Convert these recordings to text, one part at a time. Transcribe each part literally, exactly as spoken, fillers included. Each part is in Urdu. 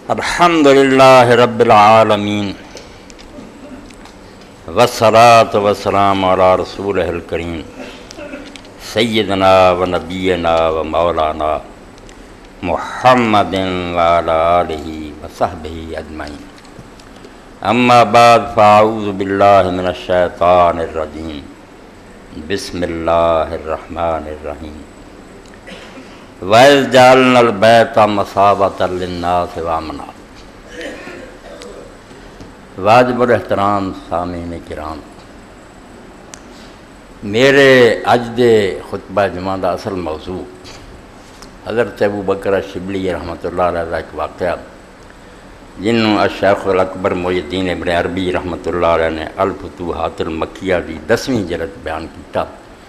الحمدللہ رب العالمین والصلاة والسلام علی رسولہ الکریم سیدنا و نبینا و مولانا محمد وعلی آلہ و صحبہ اجمعین اما بعد فاعوذ باللہ من الشیطان الرجیم بسم اللہ الرحمن الرحیم وَإِذْ جَعَلْنَا الْبَيْتَ مَثَابَةً لِلنَّاسِ وَأَمْنًا۔ واجب الاحترام سامعین کرام، میرے اج دے خطبہ جمعہ دا اصل موضوع حضرت ابو بکر شبلی رحمۃ اللہ علیہ کا ایک واقعہ جنہوں الشیخ الاکبر محی الدین ابن عربی رحمۃ اللہ علیہ نے الفتوحات المکیہ دی دسویں جلد بیان کیتا۔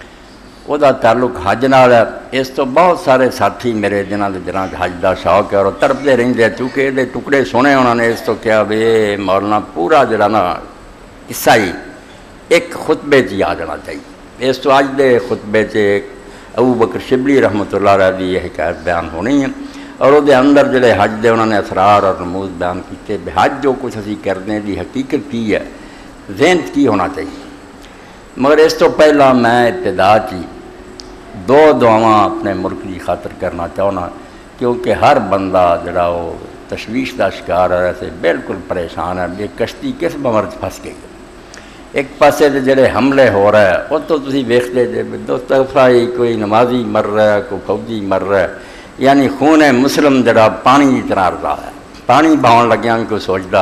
وہ دا تعلق حج نال ہے۔ اس تو بہت سارے ساتھی میرے جنہاں دے جنہاں حج دا شوق ہے اور تڑپتے رہندے چونکہ یہ ٹکڑے سنے انہوں نے اس تو کیا وے مولانا پورا جڑا نا حصہ ہی ایک خطبے چ آ جانا چاہیے۔ اس تو اج دے خطبے چ ابو بکر شبلی رحمۃ اللہ علیہ دی یہ حکایت بیان ہونی ہے اور وہ دے اندر جڑے حج دے انہوں نے اسرار اور رموز بیان کیتے۔ حج جو کچھ اسی کرنے دی حقیقت کی ہے، ذہن کی ہونا چاہیے۔ مگر اس تو پہلا میں ابتدا کی دو دعاواں اپنے ملک کی خاطر کرنا چاہنا، کیونکہ ہر بندہ جڑا وہ تشویش کا شکار ہے، ایسے بالکل پریشان ہے یہ کشتی کس بمر پھنس گئی۔ ایک پاسے دے جڑے حملے ہو رہا ہے وہ تو تسی ویکھتے جے دو طرفہ ہی کوئی نمازی مر رہا ہے، کوئی فوجی مر رہا ہے، یعنی خون مسلم جڑا پانی کی طرح رہا ہے، پانی بہاؤن لگیا بھی کوئی سوچتا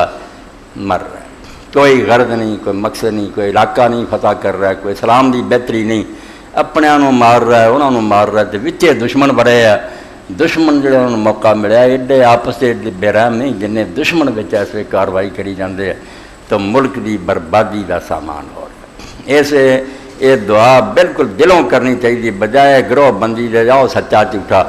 مر رہا ہے، کوئی غرض نہیں، کوئی مقصد نہیں، کوئی علاقہ نہیں فتح کر رہا ہے، کوئی اسلام دی بہتری نہیں، اپنے انہوں مار رہا ہے، انہوں مار رہا ہے، تو وچے دشمن بڑے ہے، دشمن جڑے انہوں موقع ملیا ایڈے آپس سے بے رحم نہیں جنہیں دشمن بچ ایسے کاروائی کری جاندے ہیں تو ملک دی بربادی دا سامان ہو رہا ہے۔ ایسے یہ دعا بالکل دلوں کرنی چاہیے، بجائے گروہ بندی دے جاؤ سچا جھوٹا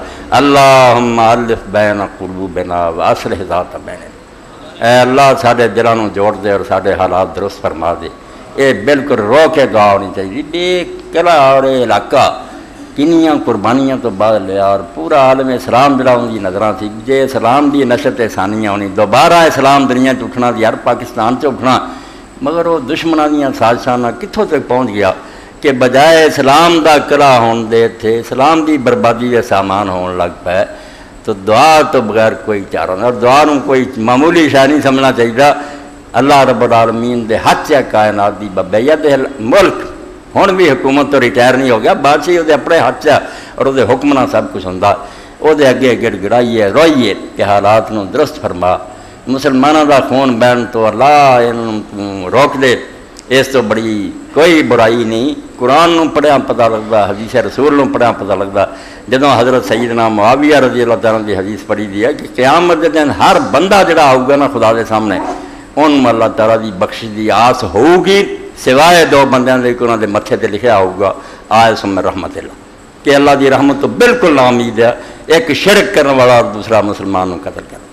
اللہم الف بین قلوبنا واصلح ذات بیننا، اے اللہ ساڈے دلاں نوں جوڑ دے اور ساڈے حالات درست فرما دے۔ یہ بالکل رو کے دعا ہونی چاہیے۔ بے قلعہ اور علاقہ کنیاں قربانیاں تو بعد لیا اور پورا عالم اسلام جڑا ان کی نظراں تھی جے اسلام دی نشت ثانیہ ہونی، دوبارہ اسلام دنیا چ اٹھنا دی ہر پاکستان چ اٹھنا، مگر وہ دشمنوں دیاں سازشاں کتھوں تک پہنچ گیا کہ بجائے اسلام دا قلعہ ہون دے تھے اسلام دی بربادی دے سامان ہون لگ پے۔ تو دعا تو بغیر کوئی چارہ نہیں، اور دعا نوں کوئی معمولی شے نہیں سمجھنا چاہیے۔ اللہ رب العالمین دے ہاتھ ہے کائنات دی بابیت ملک، ہن بھی حکومت تو ریٹائر نہیں ہو گیا، بادشاہی وہ اپنے ہاتھ ہے اور وہ حکمنا سب کچھ ہوں، وہ اگے گڑ گڑائیے روئیے کہ حالات نو درست فرما، مسلمانوں دا خون بہن تو اللہ انہوں روک دے، اس تو بڑی کوئی برائی نہیں۔ قرآن نو پڑھیا پتہ لگتا، حدیث رسول نو پڑھیا پتہ لگتا، جدوں حضرت سیدنا معاویہ رضی اللہ تعالیٰ دی حدیث پڑھی دی ہے کہ قیامت دے دن ہر بندہ جڑا آؤگا نا خدا دے سامنے ان اللہ تعالیٰ دی بخش دی آس ہوگی، سوائے دو بندیاں دے انہاں دے متھے تے لکھیا ہوگا آئے سم رحمت اللہ، کہ اللہ دی رحمت تو بالکل نا امید ہے، ایک شرک کرنے والا اور دوسرا مسلمان کو قتل کرنا۔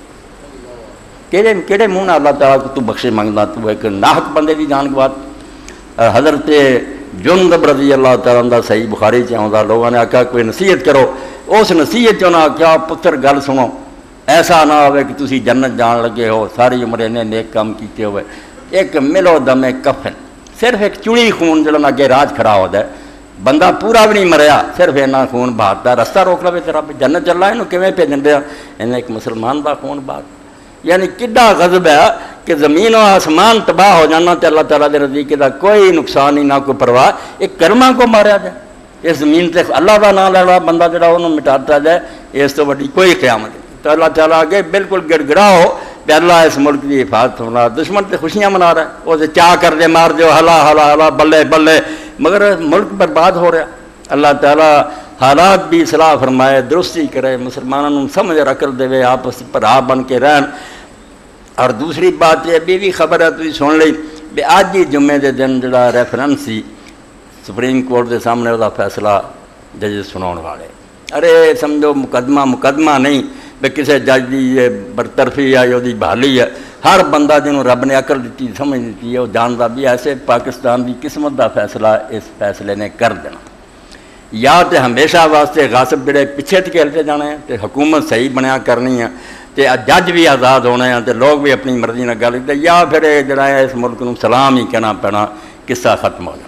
کہڑے کہڑے منہ اللہ تعالیٰ کو تو بخشے منگنا، تو ایک ناحق بندے دی جان کو بات۔ حضرت جندب رضی اللہ تعالیٰ دا صحیح بخاری چاہتا، لوگوں نے آکھا کوئی نصیحت کرو، اس نصیحت چاہنا آکھا پتر گل سنو، ایسا نہ ہوئے کہ تسی جنت جان لگے ہو، ساری عمر نے نیک کام کیتے ہوئے، ایک ملو دم کفن، صرف ایک چڑی خون جڑا اگے راج کھڑا ہوتا ہے، بندہ پورا بھی نہیں مریا، صرف اینا خون بہاتا ہے، رستہ روک لے تیرا جنت چل رہا ہے، انہوں کیویں بھیجن دیا، انہیں ایک مسلمان دا خون بہا، یعنی کڈا غضب ہے کہ زمین و آسمان تباہ ہو جانا تے اللہ تعالیٰ دے نزدیک دا کوئی نقصان نہیں، نہ کوئی پرواہ، ایک کرما کو ماریا جائے، اس زمین تے اللہ دا نام لینا بندہ جڑا انہوں مٹاتا جائے، اس تو بڑی کوئی قیامت نہیں۔ تو اللہ تعالیٰ آگے بالکل گڑ گڑا ہو کہ اللہ اس ملک کی حفاظت ہونا، دشمن تے خوشیاں منا رہا ہے، وہ سے چاہ کر دے مار دیو ہلا ہلا ہلا بلے بلے، مگر ملک برباد ہو رہا۔ اللہ تعالیٰ حالات بھی اصلاح فرمائے، درستی کرے، مسلمانوں سمجھ عقل دے، آپس پر آ بن کے رہن۔ اور دوسری بات یہ بھی خبر ہے تھی سن لی بھی آج ہی جمعے دے دن جڑا ریفرنس سی سپریم کورٹ دے سامنے وہ فیصلہ ججز سناؤ والے، ارے سمجھو مقدمہ مقدمہ نہیں بھی کسی جج کی یہ برطرفی ہے یا بحالی ہے، ہر بندہ جنہوں رب نے عقل دیتی سمجھ دیتی ہے وہ جانتا بھی ایسے پاکستان کی قسمت دا فیصلہ اس فیصلے نے کر دینا، یا تو ہمیشہ واسطے غاصب جڑے پیچھے کھیلتے جانے ہیں تو حکومت صحیح بنیا کرنی ہے، تے جج بھی آزاد ہونے ہیں تے لوگ بھی اپنی مرضی نہ گل کرتے یا پھر جڑا ہے اس ملک نو سلام ہی کہنا پینا قصہ ختم ہو جانا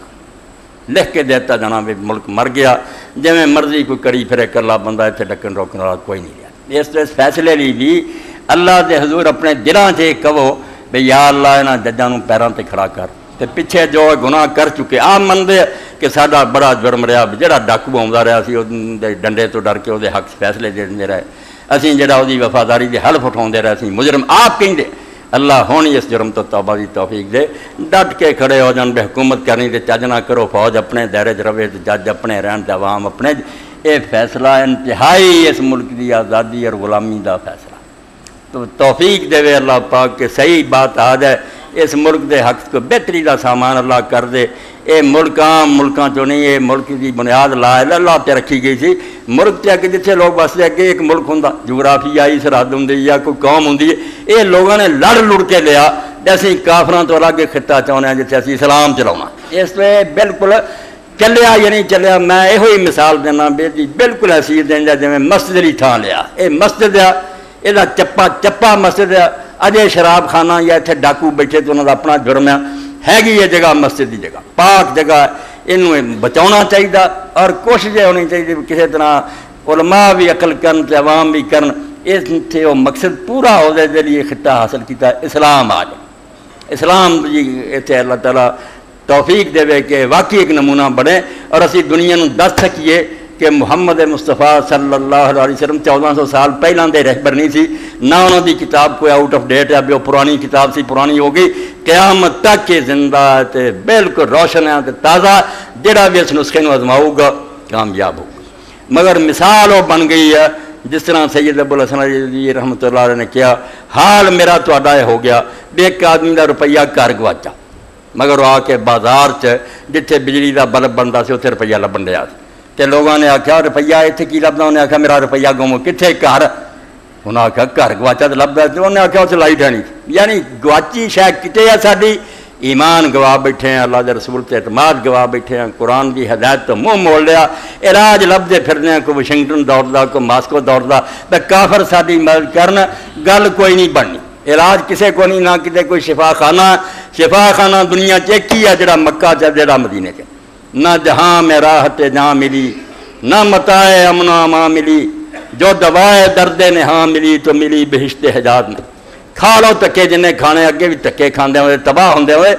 لکھ کے دیتا جانا بھی ملک مر گیا جی میں مرضی کوئی کری پھرے کرلا بندہ اتنے ڈکن روکنے والا کوئی نہیں رہا اس اس فیصلے لی بھی اللہ دے حضور اپنے دلاں سے کہو بھی یا اللہ انہاں ججاں نوں پیراں تے کھڑا کر تے پیچھے جو گناہ کر چکے آپ منتے کہ ساڈا بڑا جرم رہا جڑا ڈاکو آਉਂਦਾ رہا سی اودے ڈنڈے تو ڈر کے وہ حق فیصلے دے رہے اسی جڑا وہ وفاداری دے حلف اٹھاؤندے رہے سی مجرم آپ کہندے اللہ ہونی اس جرم تو توبہ دی توفیق دے ڈٹ کے کھڑے ہو جان بے حکومت کرنی تے چج نہ کرو فوج اپنے دائرے چ رہے تے جج اپنے رہن تے عوام اپنے اے فیصلہ انتہائی اس ملک دی آزادی اور غلامی دا فیصلہ تو توفیق دے اللہ پاک کہ صحیح بات آ جائے اس ملک دے حق کو بہتری دا سامان اللہ کر دے اے ملک عام ملکاں چوں نہیں اے ملک دی بنیاد لا الہ اللہ تے رکھی گئی سی ملک تے کہ جتھے لوگ بستے اگے ایک ملک ہوندا جغرافیائی سرحد ہوندی یا کوئی قوم ہوندی ہے اے لوگوں نے لڑ لڑ کے لیا جیسے کافراں تو الگ خطہ چاہنے ہیں جتھے اسی اسلام چلاونا اس لیے بالکل چلیا یا نہیں چلیا میں یہ ہوئی مثال دینا بے جی بالکل ایسی دینا جی میں مسجد ہی تھان لیا اے مسجد ہے یہ چپا چپا مسجد ہے اجے شراب خانہ یا اتنے ڈاکو بیٹھے تو انہوں کا اپنا جرم ہے گی یہ جگہ مسجد کی جگہ پاک جگہ یہ بچاؤنا چاہیے اور کوشش ہونی چاہیے کسی طرح علماء بھی عقل کرن تے عوام بھی کرن اس سے وہ مقصد پورا ہو جائے جی یہ خطہ حاصل کیتا اسلام آ جائے اسلام جی اتنے اللہ تعالیٰ توفیق دے کہ واقعی ایک نمونہ بنے اور اسی دنیا نو دس سکیے کہ محمد مصطفیٰ صلی اللہ علیہ وسلم چودہ سو سال پہلے دے رہبر نہیں سی نہ انہوں دی کتاب کوئی آؤٹ آف ڈیٹ ہے وہ پرانی کتاب سی پرانی ہو گئی قیامت تک یہ زندہ ہے بالکل روشن ہے تازہ جڑا بھی اس نسخے نو آزماؤ گا کامیاب ہوگا مگر مثال وہ بن گئی ہے جس طرح سید ابو الحسن علی رحمۃ اللہ علیہ نے کیا حال میرا تہاڈا یہ ہو گیا بھی ایک آدمی کا روپیہ گھر گواچا مگر وہ آ کے بازار چ جتھے بجلی کا بلب بنتا سی اتنے روپیہ لبن دیا تے لوگوں نے آخیا روپیہ اتنے کی لبنا انہیں آخیا میرا روپیہ گم کتنے گھر انہیں آخیا گھر گواچا تو لبدا انہیں آخیا اس لائٹ ہے نہیں یعنی گواچی شاید کتنے ہے ساری ایمان گوا بیٹھے ہیں اللہ کے رسول سے اعتماد گوا بیٹھے ہیں قرآن کی ہدایت تو منہ موڑ لیا علاج لبدے پھرنے ہیں کوئی واشنگٹن دوڑتا کوئی ماسکو دوڑتا بے کافر ساری مدد کرن گل کوئی نہیں بننی علاج کسے کو نہیں نہ کتے کوئی شفا خانہ شفا خانہ دنیا ایک ہی ہے جڑا مکہ چ جڑا مدینے کے نہ جہاں میں راحت جہاں ملی نہ متائے امن و امان ملی جو دوائے درد نہاں ملی تو ملی بہشت حجاز میں کھا لو تکے جنہیں کھانے اگے بھی تکے کھاندے ہوئے تباہ ہوندے ہوئے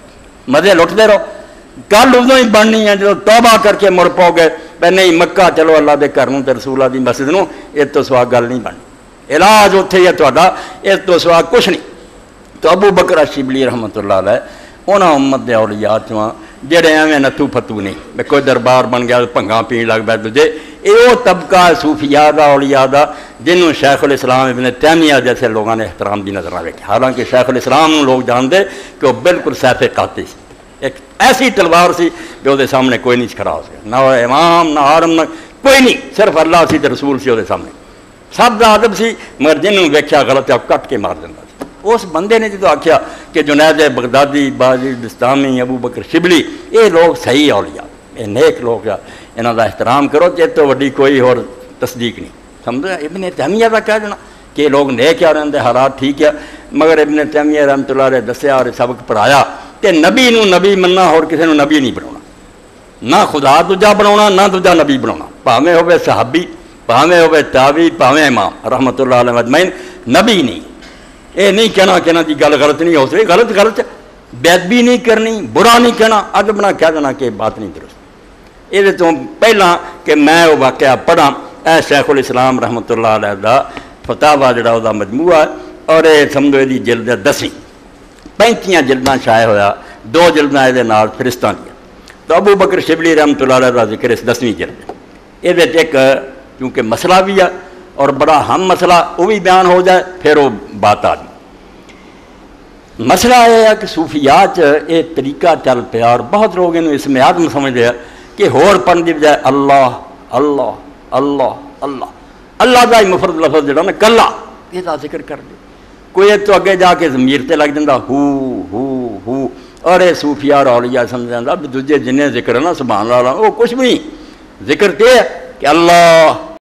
مزے لٹتے رہو گل ادو ہی بننی ہے جب توبہ کر کے مڑ پاؤ گے پہ نہیں مکہ چلو اللہ دے گھر تے رسول اللہ دی مسجد نو اس تو سوا گل نہیں بننی علاج اتنے ہی ہے تہاڈا اس تو سوا کچھ نہیں تو ابو بکر شبلی رحمۃ اللہ علیہ انہاں امت دے اولیاء چواں جڑے ایویں نتو فتو نہیں میں کوئی دربار بن گیا بھنگا پین لگ پیا دوجے یہ وہ طبقہ صوفیاء دا اولیاء دا جنہوں شیخ الاسلام ابن تیمیہ جیسے لوگوں نے احترام دی نظر نہ رکھا حالانکہ شیخ الاسلام لوگ جانتے کہ وہ بالکل سیف قاطع سی ایک ایسی تلوار سی کہ وہ سامنے کوئی نہیں کھڑا ہو سکا نہ امام نہ عالم نہ کوئی نہیں صرف اللہ سی تے رسول سی وہ سامنے سب دا ادب سی مگر جنہوں ویکھیا غلط ہے کٹ کے مار دینا سی اس بندے نے جدو آخیا کہ جنید بغدادی باجی بستامی ابو بکر شبلی یہ لوگ صحیح اولیاء یہ نیک لوگ ہے انہوں کا احترام کرو کہ تو وڈی کوئی اور تصدیق نہیں سمجھو ابن تیمیہ کا کہہ دینا کہ لوگ نیک ہے اور ان کے حالات ٹھیک ہے مگر ابن تیمیہ رحمۃ اللہ علیہ دسیا اور سبق پڑھایا کہ نبی نو نبی مننا اور کسی نو نبی نہیں بنانا نہ خدا دوجا بنا نہ دوجا نبی بنا پاویں ہوے صحابی پاویں ہوے تابعی پاویں امام رحمۃ اللہ علیہ اجمعین نبی نہیں یہ نہیں کہنا کہ دی گل غلط نہیں ہو سکتی غلط غلط بےادبی نہیں کرنی برا نہیں کہنا اگ بنا کہہ دینا کہ بات نہیں درست یہ تو پہلا کہ میں وہ واقعہ پڑھا اے شیخ الاسلام رحمۃ اللہ علیہ دا فتاوا جڑا وہ مجموعہ ہے اور یہ سمجھو یہ جلد ہے دسویں پینتیاں جلداں شائع ہویا دو جلداں یہ فرشتاں دیا تو ابو بکر شبلی رحمۃ اللہ علیہ کا ذکر اس دسویں جلد یہ ایک کیونکہ مسئلہ بھی ہے اور بڑا ہم مسئلہ وہ بھی بیان ہو جائے پھر وہ بات آ جائے مسئلہ یہ ہے کہ صوفیات یہ طریقہ چل پیا اور بہت لوگ انہوں اس میں آدم سمجھتے ہیں کہ ہور پڑھنے کی بجائے اللہ اللہ اللہ اللہ اللہ کا ہی مفرد لفظ جڑا نا کلا یہ ذکر کر دے کوئی تو اگے جا کے ضمیر تے لگ جاتا ہو ہو ہو اور یہ صوفیاء اور اولیاء سمجھ جاتا بھی دوجے جنہیں ذکر ہے نا سبحان اللہ وہ کچھ بھی نہیں ذکر تے ہے کہ اللہ